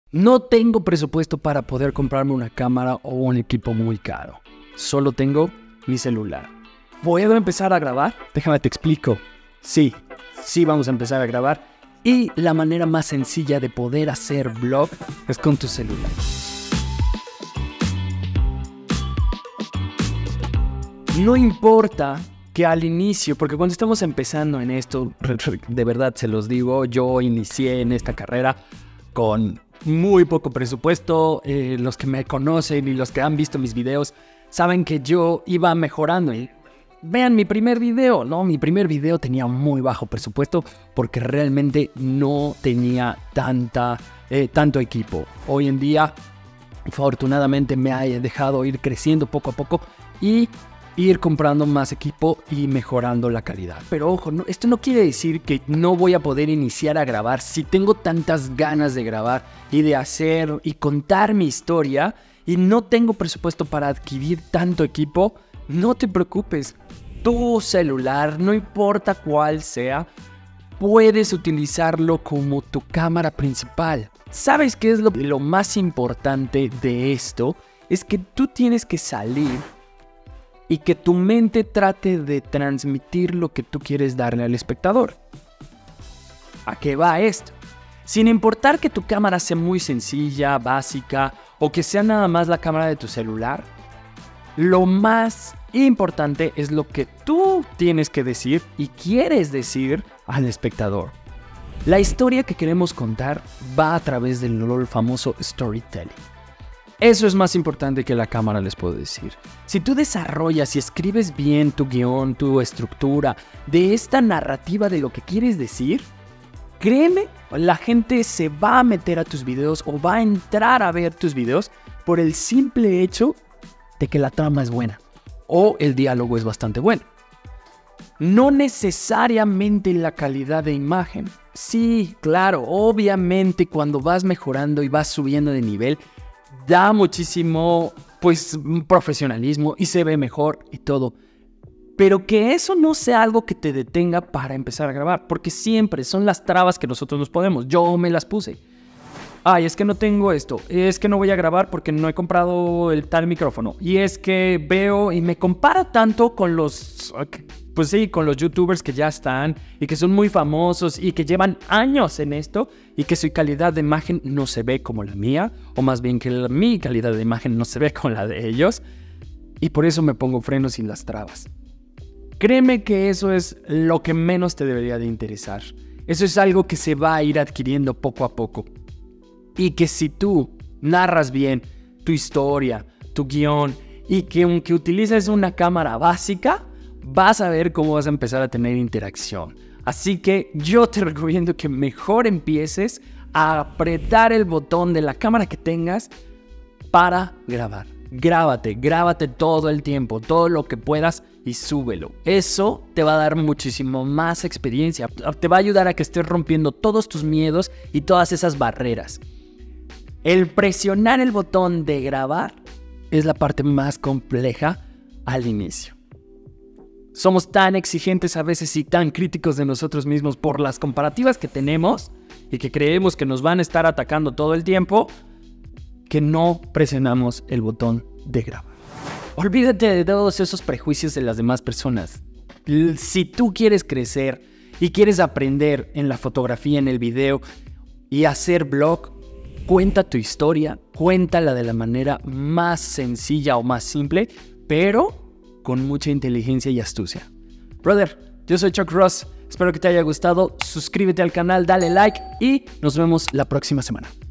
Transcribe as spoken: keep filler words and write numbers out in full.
No tengo presupuesto para poder comprarme una cámara o un equipo muy caro. Solo tengo mi celular. ¿Puedo empezar a grabar? Déjame te explico. Sí, sí vamos a empezar a grabar. Y la manera más sencilla de poder hacer vlog es con tu celular. No importa que al inicio, porque cuando estamos empezando en esto, de verdad se los digo, yo inicié en esta carrera con muy poco presupuesto. Eh, los que me conocen y los que han visto mis videos saben que yo iba mejorando. Y vean mi primer video, ¿no? Mi primer video tenía muy bajo presupuesto porque realmente no tenía tanta, eh, tanto equipo. Hoy en día, afortunadamente, me ha dejado ir creciendo poco a poco y ir comprando más equipo y mejorando la calidad. Pero ojo, no, esto no quiere decir que no voy a poder iniciar a grabar. Si tengo tantas ganas de grabar y de hacer y contar mi historia y no tengo presupuesto para adquirir tanto equipo, no te preocupes. Tu celular, no importa cuál sea, puedes utilizarlo como tu cámara principal. ¿Sabes qué es lo, lo más importante de esto? Es que tú tienes que salir y que tu mente trate de transmitir lo que tú quieres darle al espectador. ¿A qué va esto? Sin importar que tu cámara sea muy sencilla, básica, o que sea nada más la cámara de tu celular, lo más importante es lo que tú tienes que decir y quieres decir al espectador. La historia que queremos contar va a través del famoso storytelling. Eso es más importante que la cámara, les puedo decir. Si tú desarrollas y escribes bien tu guión, tu estructura de esta narrativa de lo que quieres decir, créeme, la gente se va a meter a tus videos o va a entrar a ver tus videos por el simple hecho de que la trama es buena o el diálogo es bastante bueno. No necesariamente la calidad de imagen. Sí, claro, obviamente cuando vas mejorando y vas subiendo de nivel, da muchísimo, pues, profesionalismo y se ve mejor y todo. Pero que eso no sea algo que te detenga para empezar a grabar. Porque siempre son las trabas que nosotros nos ponemos. Yo me las puse. Ay, es que no tengo esto. Es que no voy a grabar porque no he comprado el tal micrófono. Y es que veo y me comparo tanto con los... Pues sí, con los youtubers que ya están y que son muy famosos y que llevan años en esto y que su calidad de imagen no se ve como la mía, o más bien que la, mi calidad de imagen no se ve como la de ellos, y por eso me pongo frenos y las trabas. Créeme que eso es lo que menos te debería de interesar. Eso es algo que se va a ir adquiriendo poco a poco. Y que si tú narras bien tu historia, tu guión, y que aunque utilices una cámara básica, vas a ver cómo vas a empezar a tener interacción. Así que yo te recomiendo que mejor empieces a apretar el botón de la cámara que tengas para grabar. Grábate, grábate todo el tiempo, todo lo que puedas y súbelo. Eso te va a dar muchísimo más experiencia. Te va a ayudar a que estés rompiendo todos tus miedos y todas esas barreras. El presionar el botón de grabar es la parte más compleja al inicio. Somos tan exigentes a veces y tan críticos de nosotros mismos por las comparativas que tenemos y que creemos que nos van a estar atacando todo el tiempo, que no presionamos el botón de grabar. Olvídate de todos esos prejuicios de las demás personas. Si tú quieres crecer y quieres aprender en la fotografía, en el video y hacer vlog, cuenta tu historia, cuéntala de la manera más sencilla o más simple, pero con mucha inteligencia y astucia. Brother, yo soy Chuck Ross. Espero que te haya gustado. Suscríbete al canal, dale like y nos vemos la próxima semana.